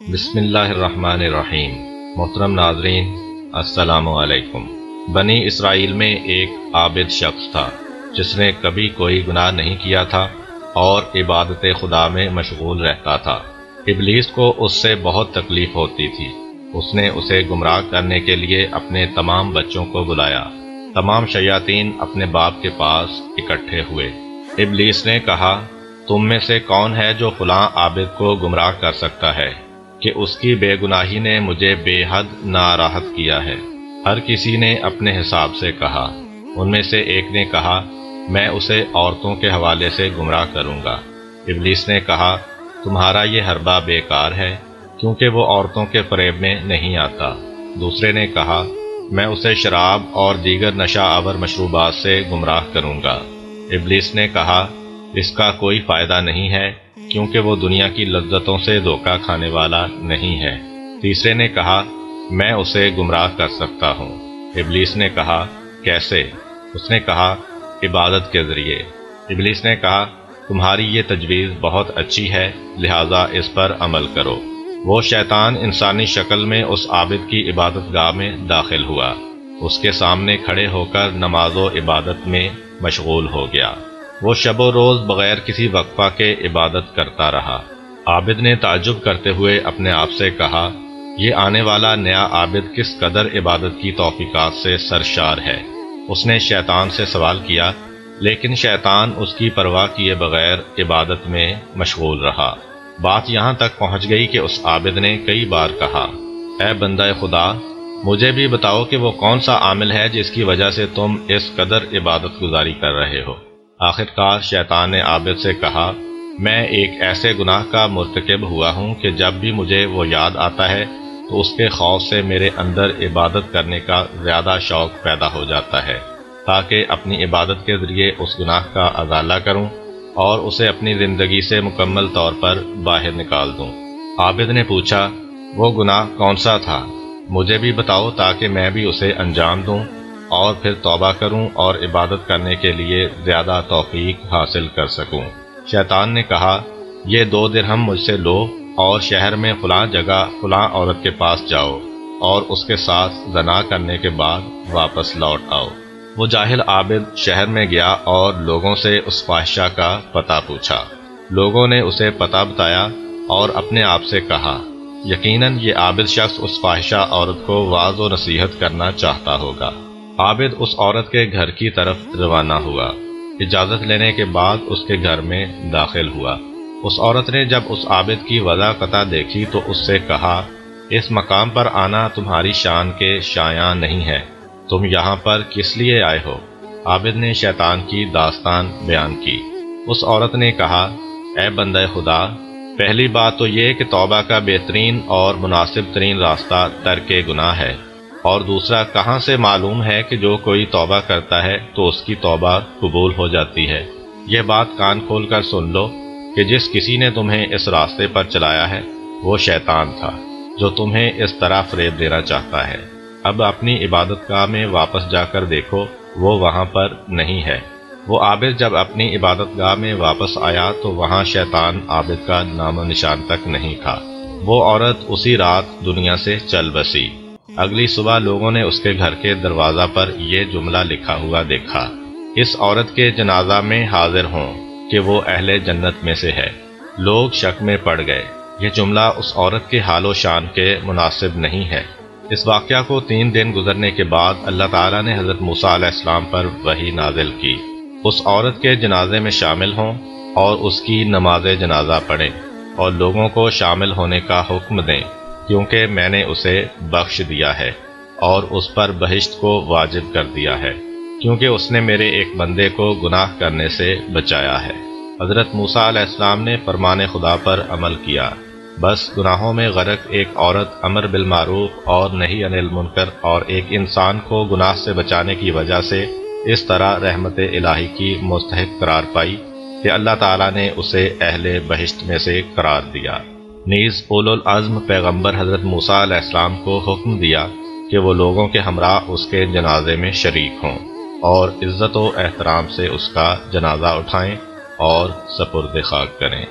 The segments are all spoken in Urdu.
بسم اللہ الرحمن الرحیم۔ محترم ناظرین، السلام علیکم۔ بنی اسرائیل میں ایک عابد شخص تھا جس نے کبھی کوئی گناہ نہیں کیا تھا اور عبادت خدا میں مشغول رہتا تھا۔ ابلیس کو اس سے بہت تکلیف ہوتی تھی۔ اس نے اسے گمراہ کرنے کے لیے اپنے تمام بچوں کو بلایا۔ تمام شیاطین اپنے باپ کے پاس اکٹھے ہوئے۔ ابلیس نے کہا، تم میں سے کون ہے جو فلاں عابد کو گمراہ کر سکتا ہے کہ اس کی بے گناہی نے مجھے بے حد ناراحت کیا ہے؟ ہر کسی نے اپنے حساب سے کہا۔ ان میں سے ایک نے کہا، میں اسے عورتوں کے حوالے سے گمراہ کروں گا۔ ابلیس نے کہا، تمہارا یہ حربہ بیکار ہے کیونکہ وہ عورتوں کے فریب میں نہیں آتا۔ دوسرے نے کہا، میں اسے شراب اور دیگر نشہ آور مشروبات سے گمراہ کروں گا۔ ابلیس نے کہا، اس کا کوئی فائدہ نہیں ہے کیونکہ وہ دنیا کی لذتوں سے دھوکہ کھانے والا نہیں ہے۔ تیسرے نے کہا، میں اسے گمراہ کر سکتا ہوں۔ ابلیس نے کہا، کیسے؟ اس نے کہا، عبادت کے ذریعے۔ ابلیس نے کہا، تمہاری یہ تجویز بہت اچھی ہے، لہٰذا اس پر عمل کرو۔ وہ شیطان انسانی شکل میں اس عابد کی عبادت گاہ میں داخل ہوا۔ اس کے سامنے کھڑے ہو کر نماز و عبادت میں مشغول ہو گیا۔ وہ شب و روز بغیر کسی وقفہ کے عبادت کرتا رہا۔ عابد نے تعجب کرتے ہوئے اپنے آپ سے کہا، یہ آنے والا نیا عابد کس قدر عبادت کی توفیقات سے سرشار ہے۔ اس نے شیطان سے سوال کیا، لیکن شیطان اس کی پرواہ کیے بغیر عبادت میں مشغول رہا۔ بات یہاں تک پہنچ گئی کہ اس عابد نے کئی بار کہا، اے بندہ خدا، مجھے بھی بتاؤ کہ وہ کون سا عامل ہے جس کی وجہ سے تم اس قدر عبادت گزاری کر رہے ہو۔ آخرکار شیطان نے عابد سے کہا، میں ایک ایسے گناہ کا مرتکب ہوا ہوں کہ جب بھی مجھے وہ یاد آتا ہے تو اس کے خوف سے میرے اندر عبادت کرنے کا زیادہ شوق پیدا ہو جاتا ہے، تاکہ اپنی عبادت کے ذریعے اس گناہ کا ازالہ کروں اور اسے اپنی زندگی سے مکمل طور پر باہر نکال دوں۔ عابد نے پوچھا، وہ گناہ کون سا تھا؟ مجھے بھی بتاؤ تاکہ میں بھی اسے انجام دوں اور پھر توبہ کروں اور عبادت کرنے کے لیے زیادہ توفیق حاصل کر سکوں۔ شیطان نے کہا، یہ 2 درہم مجھ سے لو اور شہر میں فلاں جگہ فلاں عورت کے پاس جاؤ اور اس کے ساتھ زنا کرنے کے بعد واپس لوٹ آؤ۔ وہ جاہل عابد شہر میں گیا اور لوگوں سے اس فاحشہ کا پتہ پوچھا۔ لوگوں نے اسے پتہ بتایا اور اپنے آپ سے کہا، یقیناً یہ عابد شخص اس فاحشہ عورت کو واعظ و نصیحت کرنا چاہتا ہوگا۔ عابد اس عورت کے گھر کی طرف روانہ ہوا۔ اجازت لینے کے بعد اس کے گھر میں داخل ہوا۔ اس عورت نے جب اس عابد کی وضاحت دیکھی تو اس سے کہا، اس مقام پر آنا تمہاری شان کے شایان نہیں ہے، تم یہاں پر کس لیے آئے ہو؟ عابد نے شیطان کی داستان بیان کی۔ اس عورت نے کہا، اے بندہ خدا، پہلی بات تو یہ کہ توبہ کا بہترین اور مناسب ترین راستہ ترک گناہ ہے، اور دوسرا کہاں سے معلوم ہے کہ جو کوئی توبہ کرتا ہے تو اس کی توبہ قبول ہو جاتی ہے؟ یہ بات کان کھول کر سن لو کہ جس کسی نے تمہیں اس راستے پر چلایا ہے وہ شیطان تھا جو تمہیں اس طرح فریب دینا چاہتا ہے۔ اب اپنی عبادت گاہ میں واپس جا کر دیکھو، وہ وہاں پر نہیں ہے۔ وہ عابد جب اپنی عبادت گاہ میں واپس آیا تو وہاں شیطان عابد کا نام و نشان تک نہیں تھا۔ وہ عورت اسی رات دنیا سے چل بسی۔ اگلی صبح لوگوں نے اس کے گھر کے دروازہ پر یہ جملہ لکھا ہوا دیکھا، اس عورت کے جنازہ میں حاضر ہوں کہ وہ اہل جنت میں سے ہے۔ لوگ شک میں پڑ گئے، یہ جملہ اس عورت کے حال و شان کے مناسب نہیں ہے۔ اس واقعہ کو 3 دن گزرنے کے بعد اللہ تعالیٰ نے حضرت موسیٰ علیہ السلام پر وحی نازل کی، اس عورت کے جنازے میں شامل ہوں اور اس کی نماز جنازہ پڑھیں اور لوگوں کو شامل ہونے کا حکم دیں، کیونکہ میں نے اسے بخش دیا ہے اور اس پر بہشت کو واجب کر دیا ہے، کیونکہ اس نے میرے ایک بندے کو گناہ کرنے سے بچایا ہے۔ حضرت موسیٰ علیہ السلام نے فرمان خدا پر عمل کیا، بس گناہوں میں غرق ایک عورت امر بالمعروف اور نہی عن المنکر اور ایک انسان کو گناہ سے بچانے کی وجہ سے اس طرح رحمت الہی کی مستحق قرار پائی کہ اللہ تعالیٰ نے اسے اہل بہشت میں سے قرار دیا۔ نیز اولو العزم پیغمبر حضرت موسیٰ علیہ السلام کو حکم دیا کہ وہ لوگوں کے ہمراہ اس کے جنازے میں شریک ہوں اور عزت و احترام سے اس کا جنازہ اٹھائیں اور سپرد خاک کریں۔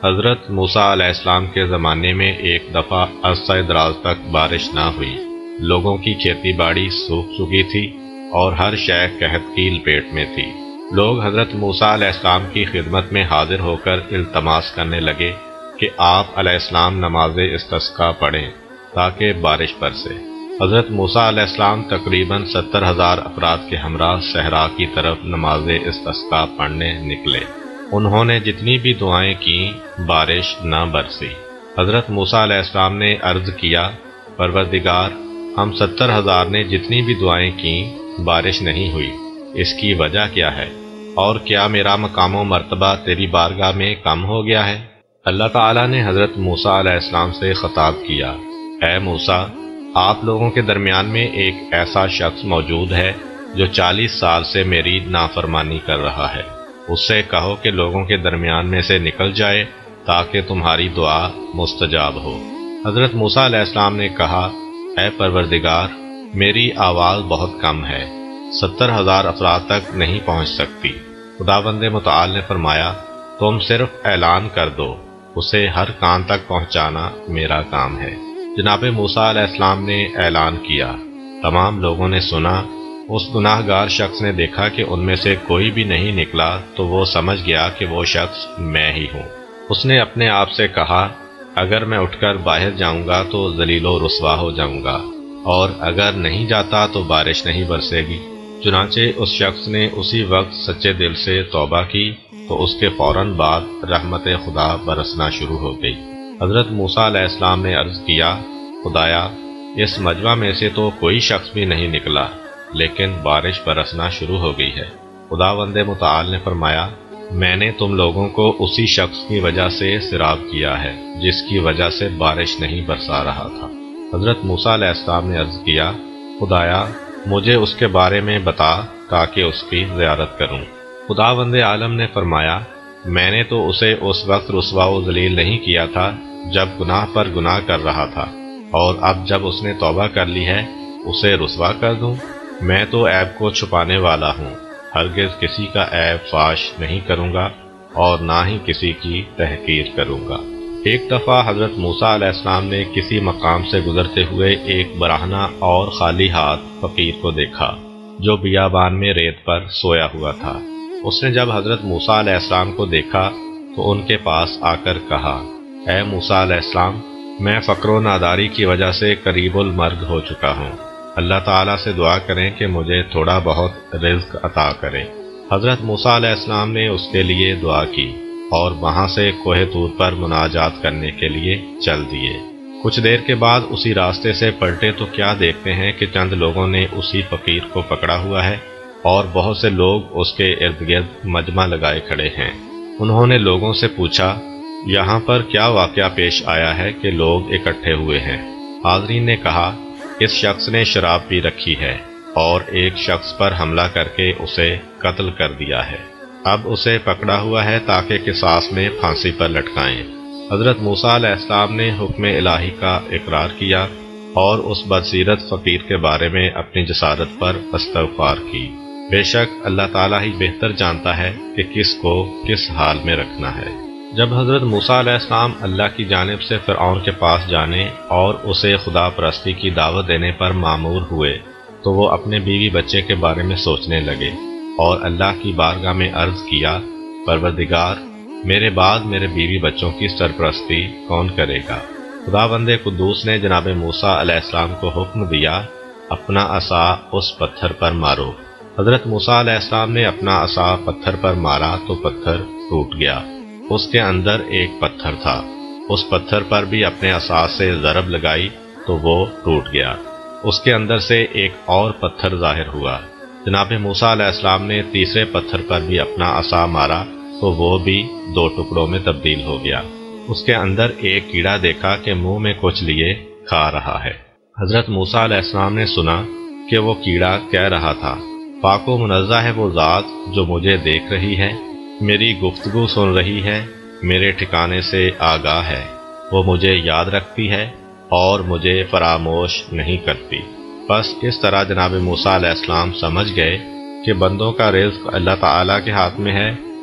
حضرت موسیٰ علیہ السلام کے زمانے میں ایک دفعہ عرصہ دراز تک بارش نہ ہوئی، لوگوں کی کھیتی باڑی سوکھ چکی تھی اور ہر شے قحط کی لپیٹ میں تھی۔ لوگ حضرت موسیٰ علیہ السلام کی خدمت میں حاضر ہو کر التماس کرنے لگے کہ آپ علیہ السلام نماز استسقاء پڑھیں تاکہ بارش برسے۔ حضرت موسیٰ علیہ السلام تقریباً 70,000 افراد کے ہمراہ صحرا کی طرف نماز استسقاء پڑھنے نکلے۔ انہوں نے جتنی بھی دعائیں کیں بارش نہ برسی۔ حضرت موسیٰ علیہ السلام نے عرض کیا، پروردگار، ہم 70,000 نے جتنی بھی دعائیں کیں بارش نہیں ہوئی، اس کی وجہ کیا ہے؟ اور کیا میرا مقام و مرتبہ تیری بارگاہ میں کم ہو گیا ہے؟ اللہ تعالیٰ نے حضرت موسیٰ علیہ السلام سے خطاب کیا، اے موسیٰ، آپ لوگوں کے درمیان میں ایک ایسا شخص موجود ہے جو 40 سال سے میری نافرمانی کر رہا ہے، اس سے کہو کہ لوگوں کے درمیان میں سے نکل جائے تاکہ تمہاری دعا مستجاب ہو۔ حضرت موسیٰ علیہ السلام نے کہا، اے پروردگار، میری آواز بہت کم ہے، 70,000 افراد تک نہیں پہنچ سکتی۔ خداوند متعال نے فرمایا، تم صرف اعلان کر دو، اسے ہر کان تک پہنچانا میرا کام ہے۔ جناب موسیٰ علیہ السلام نے اعلان کیا، تمام لوگوں نے سنا۔ اس گناہ گار شخص نے دیکھا کہ ان میں سے کوئی بھی نہیں نکلا تو وہ سمجھ گیا کہ وہ شخص میں ہی ہوں۔ اس نے اپنے آپ سے کہا، اگر میں اٹھ کر باہر جاؤں گا تو ذلیل و رسوا ہو جاؤں گا، اور اگر نہیں جاتا تو بارش نہیں برسے گی۔ چنانچہ اس شخص نے اسی وقت سچے دل سے توبہ کی تو اس کے فوراً بعد رحمت خدا برسنا شروع ہو گئی۔ حضرت موسیٰ علیہ السلام نے عرض کیا، خدایا، اس مجمع میں سے تو کوئی شخص بھی نہیں نکلا، لیکن بارش برسنا شروع ہو گئی ہے۔ خداوند متعال نے فرمایا، میں نے تم لوگوں کو اسی شخص کی وجہ سے سیراب کیا ہے جس کی وجہ سے بارش نہیں برسا رہا تھا۔ حضرت موسیٰ علیہ السلام نے عرض کیا، خدایا، مجھے اس کے بارے میں بتا تاکہ اس کی زیارت کروں۔ خداوند عالم نے فرمایا، میں نے تو اسے اس وقت رسوا و ذلیل نہیں کیا تھا جب گناہ پر گناہ کر رہا تھا، اور اب جب اس نے توبہ کر لی ہے اسے رسوا کر دوں؟ میں تو عیب کو چھپانے والا ہوں، ہرگز کسی کا عیب فاش نہیں کروں گا اور نہ ہی کسی کی تحقیر کروں گا۔ ایک دفعہ حضرت موسیٰ علیہ السلام نے کسی مقام سے گزرتے ہوئے ایک برہنہ اور خالی ہاتھ فقیر کو دیکھا جو بیابان میں ریت پر سویا ہوا تھا۔ اس نے جب حضرت موسیٰ علیہ السلام کو دیکھا تو ان کے پاس آ کر کہا، اے موسیٰ علیہ السلام، میں فقر و ناداری کی وجہ سے قریب المرگ ہو چکا ہوں، اللہ تعالیٰ سے دعا کریں کہ مجھے تھوڑا بہت رزق عطا کرے۔ حضرت موسیٰ علیہ السلام نے اس کے لیے دعا کی اور وہاں سے کوہ طور پر مناجات کرنے کے لیے چل دیے۔ کچھ دیر کے بعد اسی راستے سے پلٹے تو کیا دیکھتے ہیں کہ چند لوگوں نے اسی فقیر کو پکڑا ہوا ہے اور بہت سے لوگ اس کے ارد گرد مجمع لگائے کھڑے ہیں۔ انہوں نے لوگوں سے پوچھا، یہاں پر کیا واقعہ پیش آیا ہے کہ لوگ اکٹھے ہوئے ہیں؟ حاضرین نے کہا، اس شخص نے شراب پی رکھی ہے اور ایک شخص پر حملہ کر کے اسے قتل کر دیا ہے، اب اسے پکڑا ہوا ہے تاکہ قصاص میں پھانسی پر لٹکائیں۔ حضرت موسیٰ علیہ السلام نے حکم الہی کا اقرار کیا اور اس بدسیرت فقیر کے بارے میں اپنی جسارت پر استغفار کی۔ بے شک اللہ تعالیٰ ہی بہتر جانتا ہے کہ کس کو کس حال میں رکھنا ہے۔ جب حضرت موسیٰ علیہ السلام اللہ کی جانب سے فرعون کے پاس جانے اور اسے خدا پرستی کی دعوت دینے پر مامور ہوئے تو وہ اپنے بیوی بچے کے بارے میں سوچنے لگے اور اللہ کی بارگاہ میں عرض کیا، پروردگار، میرے بعد میرے بیوی بچوں کی سرپرستی کون کرے گا؟ خداوند قدوس نے جناب موسیٰ علیہ السلام کو حکم دیا، اپنا عصا اس پتھر پر مارو۔ حضرت موسیٰ علیہ السلام نے اپنا عصا پتھر پر مارا تو پتھر ٹوٹ گیا۔ اس کے اندر ایک پتھر تھا، اس پتھر پر بھی اپنے عصا سے ضرب لگائی تو وہ ٹوٹ گیا۔ اس کے اندر سے ایک اور پتھر ظاہر ہوا۔ جناب موسیٰ علیہ السلام نے تیسرے پتھر پر بھی اپنا عصا مارا تو وہ بھی 2 ٹکڑوں میں تبدیل ہو گیا۔ اس کے اندر ایک کیڑا دیکھا کہ منہ میں کچھ لیے کھا رہا ہے۔ حضرت موسیٰ علیہ السلام نے سنا کہ وہ کیڑا کہہ رہا تھا، پاک و منزہ ہے وہ ذات جو مجھے دیکھ رہی ہے، میری گفتگو سن رہی ہے، میرے ٹھکانے سے آگاہ ہے، وہ مجھے یاد رکھتی ہے اور مجھے فراموش نہیں کرتی۔ بس اس طرح جناب موسیٰ علیہ السلام سمجھ گئے کہ بندوں کا رزق اللہ تعالیٰ کے ہاتھ میں ہے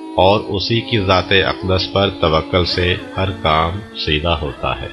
اور اسی کی ذات اقدس پر توکل سے ہر کام سیدھا ہوتا ہے۔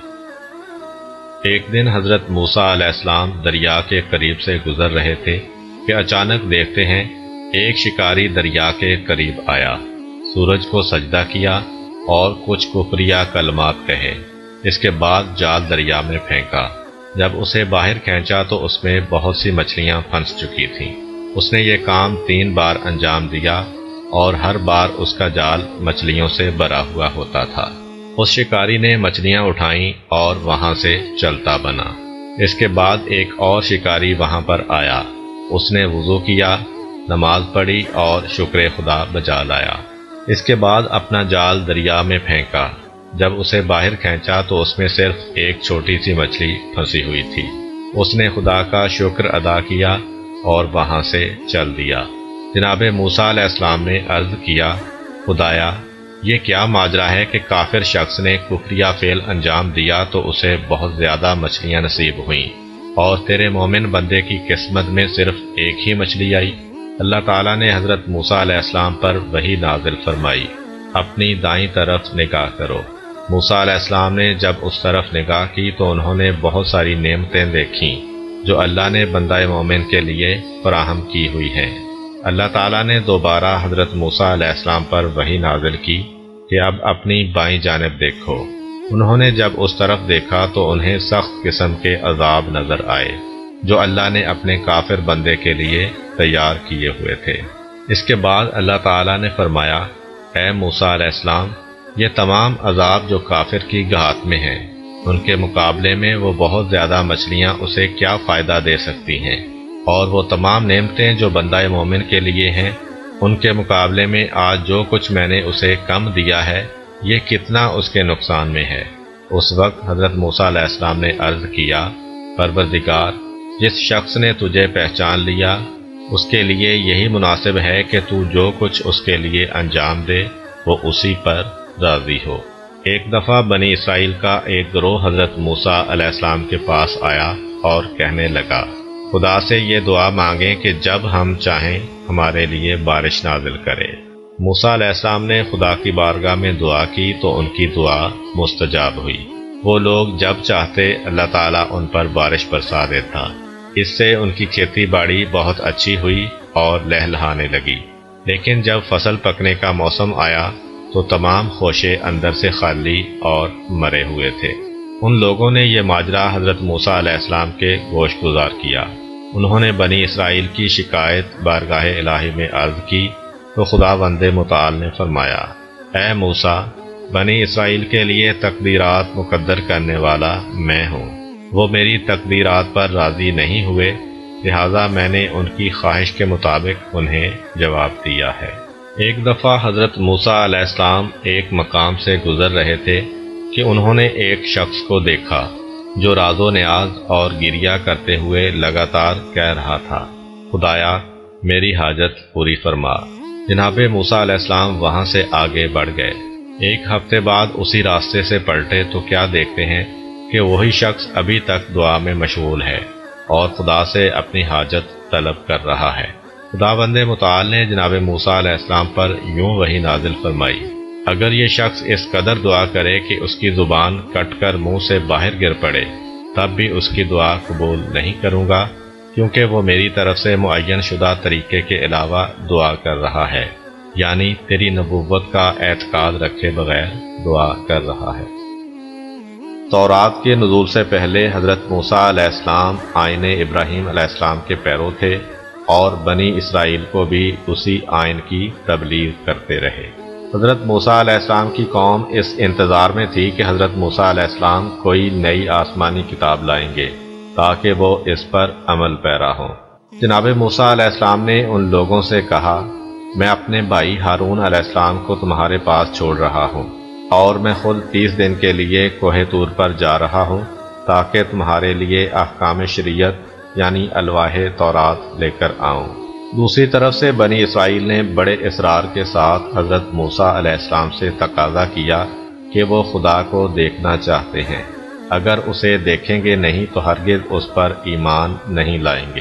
ایک دن حضرت موسیٰ علیہ السلام دریا کے قریب سے گزر رہے تھے کہ اچانک دیکھتے ہیں ایک شکاری دریا کے قریب آیا، سورج کو سجدہ کیا اور کچھ کفریہ کلمات کہے۔ اس کے بعد جال دریا میں پھینکا۔ جب اسے باہر کھینچا تو اس میں بہت سی مچھلیاں پھنس چکی تھیں۔ اس نے یہ کام 3 بار انجام دیا اور ہر بار اس کا جال مچھلیوں سے بھرا ہوا ہوتا تھا۔ اس شکاری نے مچھلیاں اٹھائیں اور وہاں سے چلتا بنا۔ اس کے بعد ایک اور شکاری وہاں پر آیا۔ اس نے وضو کیا، نماز پڑھی اور شکر خدا بجا لایا۔ اس کے بعد اپنا جال دریا میں پھینکا۔ جب اسے باہر کھینچا تو اس میں صرف ایک چھوٹی سی مچھلی پھنسی ہوئی تھی۔ اس نے خدا کا شکر ادا کیا اور وہاں سے چل دیا۔ جناب موسیٰ علیہ السلام نے عرض کیا، خدایا یہ کیا ماجرا ہے کہ کافر شخص نے کفریہ فعل انجام دیا تو اسے بہت زیادہ مچھلیاں نصیب ہوئیں، اور تیرے مومن بندے کی قسمت میں صرف ایک ہی مچھلی آئی۔ اللہ تعالیٰ نے حضرت موسیٰ علیہ السلام پر وحی نازل فرمائی، اپنی دائیں طرف نگاہ کرو۔ موسیٰ علیہ السلام نے جب اس طرف نگاہ کی تو انہوں نے بہت ساری نعمتیں دیکھیں جو اللہ نے بندہ مومن کے لیے فراہم کی ہوئی ہیں۔ اللہ تعالیٰ نے دوبارہ حضرت موسیٰ علیہ السلام پر وحی نازل کی کہ اب اپنی بائیں جانب دیکھو۔ انہوں نے جب اس طرف دیکھا تو انہیں سخت قسم کے عذاب نظر آئے جو اللہ نے اپنے کافر بندے کے لیے تیار کیے ہوئے تھے۔ اس کے بعد اللہ تعالیٰ نے فرمایا، اے موسیٰ علیہ السلام، یہ تمام عذاب جو کافر کی گھات میں ہیں، ان کے مقابلے میں وہ بہت زیادہ مچھلیاں اسے کیا فائدہ دے سکتی ہیں، اور وہ تمام نعمتیں جو بندہ مومن کے لیے ہیں، ان کے مقابلے میں آج جو کچھ میں نے اسے کم دیا ہے یہ کتنا اس کے نقصان میں ہے۔ اس وقت حضرت موسیٰ علیہ السلام نے عرض کیا، پروردگار، جس شخص نے تجھے پہچان لیا اس کے لیے یہی مناسب ہے کہ تو جو کچھ اس کے لیے انجام دے وہ اسی پر راضی ہو۔ ایک دفعہ بنی اسرائیل کا ایک گروہ حضرت موسیٰ علیہ السلام کے پاس آیا اور کہنے لگا، خدا سے یہ دعا مانگیں کہ جب ہم چاہیں ہمارے لیے بارش نازل کرے۔ موسیٰ علیہ السلام نے خدا کی بارگاہ میں دعا کی تو ان کی دعا مستجاب ہوئی۔ وہ لوگ جب چاہتے اللہ تعالیٰ ان پر بارش برسا دیتا۔ اس سے ان کی کھیتی باڑی بہت اچھی ہوئی اور لہلہانے لگی، لیکن جب فصل پکنے کا موسم آیا تو تمام خوشے اندر سے خالی اور مرے ہوئے تھے۔ ان لوگوں نے یہ ماجرا حضرت موسیٰ علیہ السلام کے گوش گزار کیا۔ انہوں نے بنی اسرائیل کی شکایت بارگاہ الہی میں عرض کی تو خداوند متعال نے فرمایا، اے موسیٰ، بنی اسرائیل کے لیے تقدیرات مقدر کرنے والا میں ہوں۔ وہ میری تقدیرات پر راضی نہیں ہوئے، لہذا میں نے ان کی خواہش کے مطابق انہیں جواب دیا ہے۔ ایک دفعہ حضرت موسیٰ علیہ السلام ایک مقام سے گزر رہے تھے کہ انہوں نے ایک شخص کو دیکھا جو راز و نیاز اور گریہ کرتے ہوئے لگاتار کہہ رہا تھا، خدایا میری حاجت پوری فرما۔ جناب موسیٰ علیہ السلام وہاں سے آگے بڑھ گئے۔ ایک ہفتے بعد اسی راستے سے پلٹے تو کیا دیکھتے ہیں کہ وہی شخص ابھی تک دعا میں مشغول ہے اور خدا سے اپنی حاجت طلب کر رہا ہے۔ خداوند متعال نے جناب موسیٰ علیہ السلام پر یوں وحی نازل فرمائی، اگر یہ شخص اس قدر دعا کرے کہ اس کی زبان کٹ کر منہ سے باہر گر پڑے تب بھی اس کی دعا قبول نہیں کروں گا، کیونکہ وہ میری طرف سے معین شدہ طریقے کے علاوہ دعا کر رہا ہے، یعنی تیری نبوت کا اعتقاد رکھے بغیر دعا کر رہا ہے۔ تورات کے نزول سے پہلے حضرت موسیٰ علیہ السلام آئین ابراہیم علیہ السلام کے پیرو تھے اور بنی اسرائیل کو بھی اسی آئین کی تبلیغ کرتے رہے۔ حضرت موسیٰ علیہ السلام کی قوم اس انتظار میں تھی کہ حضرت موسیٰ علیہ السلام کوئی نئی آسمانی کتاب لائیں گے تاکہ وہ اس پر عمل پیرا ہوں۔ جناب موسیٰ علیہ السلام نے ان لوگوں سے کہا، میں اپنے بھائی ہارون علیہ السلام کو تمہارے پاس چھوڑ رہا ہوں اور میں خود 30 دن کے لیے کوہ طور پر جا رہا ہوں تاکہ تمہارے لیے احکام شریعت یعنی الواح تورات لے کر آؤں۔ دوسری طرف سے بنی اسرائیل نے بڑے اصرار کے ساتھ حضرت موسیٰ علیہ السلام سے تقاضا کیا کہ وہ خدا کو دیکھنا چاہتے ہیں، اگر اسے دیکھیں گے نہیں تو ہرگز اس پر ایمان نہیں لائیں گے۔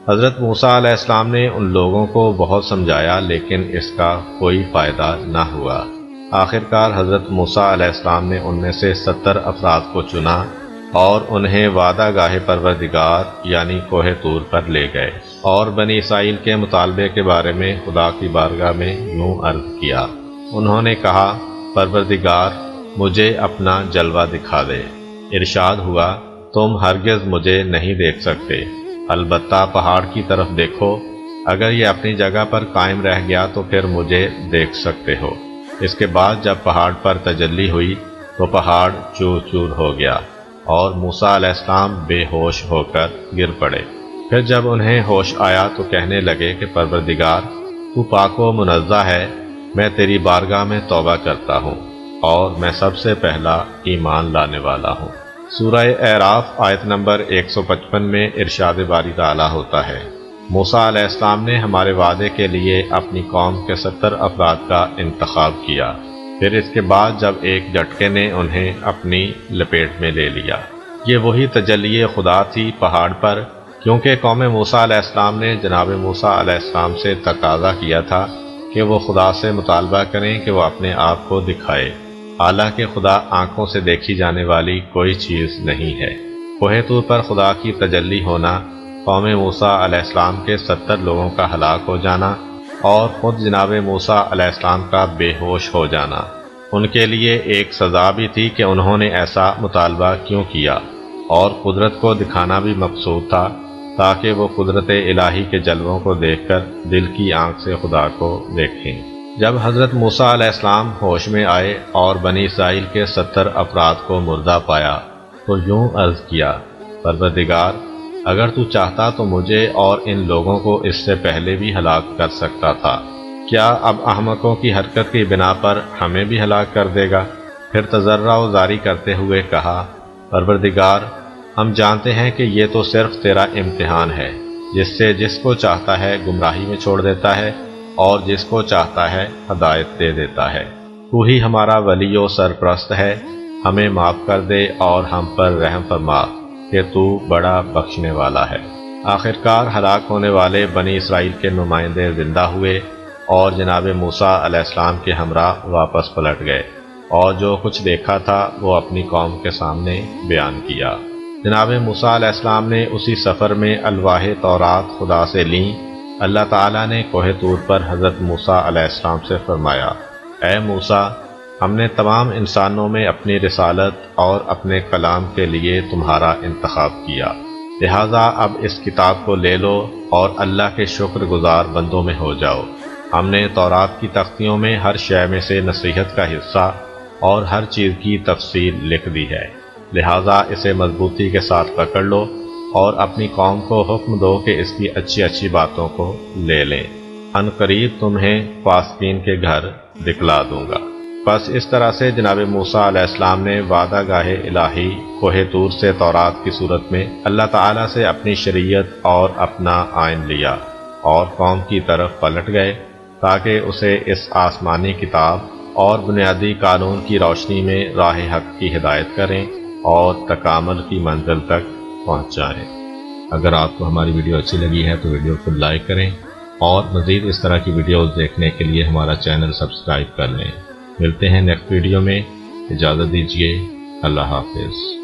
حضرت موسیٰ علیہ السلام نے ان لوگوں کو بہت سمجھایا لیکن اس کا کوئی فائدہ نہ ہوا۔ آخرکار حضرت موسیٰ علیہ السلام نے ان میں سے 70 افراد کو چنا اور انہیں وعدہ گاہ پروردگار یعنی کوہ طور پر لے گئے، اور بنی اسرائیل کے مطالبے کے بارے میں خدا کی بارگاہ میں یوں عرض کیا۔ انہوں نے کہا، پروردگار مجھے اپنا جلوہ دکھا دے۔ ارشاد ہوا، تم ہرگز مجھے نہیں دیکھ سکتے، البتہ پہاڑ کی طرف دیکھو، اگر یہ اپنی جگہ پر قائم رہ گیا تو پھر مجھے دیکھ سکتے ہو۔ اس کے بعد جب پہاڑ پر تجلی ہوئی تو پہاڑ چور چور ہو گیا اور موسیٰ علیہ السلام بے ہوش ہو کر گر پڑے۔ پھر جب انہیں ہوش آیا تو کہنے لگے کہ پروردگار تو پاک و منزہ ہے، میں تیری بارگاہ میں توبہ کرتا ہوں اور میں سب سے پہلا ایمان لانے والا ہوں۔ سورہ اعراف آیت نمبر 155 میں ارشاد باری تعالیٰ ہوتا ہے، موسیٰ علیہ السلام نے ہمارے وعدے کے لیے اپنی قوم کے 70 افراد کا انتخاب کیا، پھر اس کے بعد جب ایک جھٹکے نے انہیں اپنی لپیٹ میں لے لیا۔ یہ وہی تجلی خدا تھی پہاڑ پر، کیونکہ قوم موسیٰ علیہ السلام نے جناب موسیٰ علیہ السلام سے تقاضا کیا تھا کہ وہ خدا سے مطالبہ کریں کہ وہ اپنے آپ کو دکھائے، حالانکہ خدا آنکھوں سے دیکھی جانے والی کوئی چیز نہیں ہے۔ کوہ طور پر خدا کی تجلی ہونا، قوم موسیٰ علیہ السلام کے 70 لوگوں کا ہلاک ہو جانا اور خود جناب موسیٰ علیہ السلام کا بے ہوش ہو جانا، ان کے لیے ایک سزا بھی تھی کہ انہوں نے ایسا مطالبہ کیوں کیا، اور قدرت کو دکھانا بھی مقصود تھا تاکہ وہ قدرت الہی کے جلووں کو دیکھ کر دل کی آنکھ سے خدا کو دیکھیں۔ جب حضرت موسیٰ علیہ السلام ہوش میں آئے اور بنی اسرائیل کے 70 افراد کو مردہ پایا تو یوں عرض کیا، پروردگار اگر تو چاہتا تو مجھے اور ان لوگوں کو اس سے پہلے بھی ہلاک کر سکتا تھا، کیا اب احمقوں کی حرکت کی بنا پر ہمیں بھی ہلاک کر دے گا؟ پھر تضرع و زاری کرتے ہوئے کہا، پروردگار ہم جانتے ہیں کہ یہ تو صرف تیرا امتحان ہے، جس سے جس کو چاہتا ہے گمراہی میں چھوڑ دیتا ہے اور جس کو چاہتا ہے ہدایت دے دیتا ہے۔ تو ہی ہمارا ولی و سرپرست ہے، ہمیں معاف کر دے اور ہم پر رحم فرما کہ تو بڑا بخشنے والا ہے۔ آخرکار ہلاک ہونے والے بنی اسرائیل کے نمائندے زندہ ہوئے اور جناب موسیٰ علیہ السلام کے ہمراہ واپس پلٹ گئے، اور جو کچھ دیکھا تھا وہ اپنی قوم کے سامنے بیان کیا۔ جناب موسیٰ علیہ السلام نے اسی سفر میں الواح تورات خدا سے لیں۔ اللہ تعالیٰ نے کوہ طور پر حضرت موسیٰ علیہ السلام سے فرمایا، اے موسیٰ ہم نے تمام انسانوں میں اپنی رسالت اور اپنے کلام کے لیے تمہارا انتخاب کیا، لہٰذا اب اس کتاب کو لے لو اور اللہ کے شکر گزار بندوں میں ہو جاؤ۔ ہم نے تورات کی تختیوں میں ہر شے میں سے نصیحت کا حصہ اور ہر چیز کی تفصیل لکھ دی ہے، لہٰذا اسے مضبوطی کے ساتھ پکڑ لو اور اپنی قوم کو حکم دو کہ اس کی اچھی اچھی باتوں کو لے لیں، ان قریب تمہیں فاسقین کے گھر دکھلا دوں گا۔ بس اس طرح سے جناب موسیٰ علیہ السلام نے وعدہ گاہ الہی کوہ طور سے تورات کی صورت میں اللہ تعالیٰ سے اپنی شریعت اور اپنا آئین لیا اور قوم کی طرف پلٹ گئے تاکہ اسے اس آسمانی کتاب اور بنیادی قانون کی روشنی میں راہ حق کی ہدایت کریں اور تکامل کی منزل تک پہنچائیں۔ اگر آپ کو ہماری ویڈیو اچھی لگی ہے تو ویڈیو کو لائک کریں اور مزید اس طرح کی ویڈیوز دیکھنے کے لیے ہمارا چینل سبسکرائب کر لیں۔ ملتے ہیں نیکسٹ ویڈیو میں، اجازت دیجیے، اللہ حافظ۔